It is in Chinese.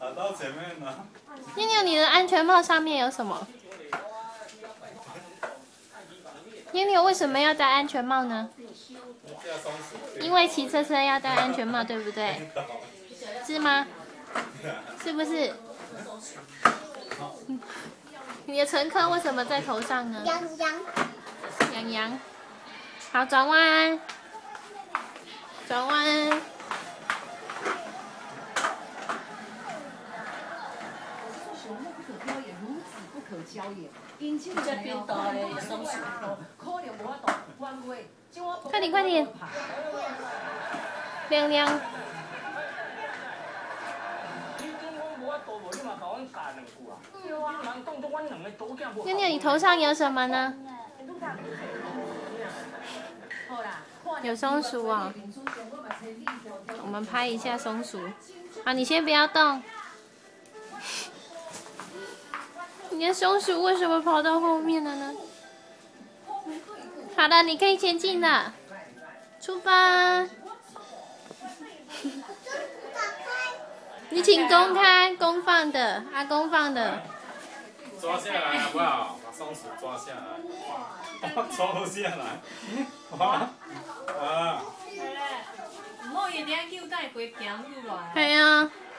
跑到前面了。 妞妞，你的安全帽上面有什么？妞妞为什么要戴安全帽呢？因为骑车要戴安全帽，对不对？是吗？是不是？你的乘客为什么在头上呢？ 羊羊。 羊羊。好，转弯。转弯。快点快点！亮亮。妞妞，你头上有什么呢？有松鼠哦。我们拍一下松鼠。好，你先不要动。你的松鼠为什么跑到后面了呢？好的，你可以前进了。出发。你请公开公放的，公放的。 抓下来好不好？把松鼠抓下来。抓不下来。 唔好伊点叫带规行入来。 系啊。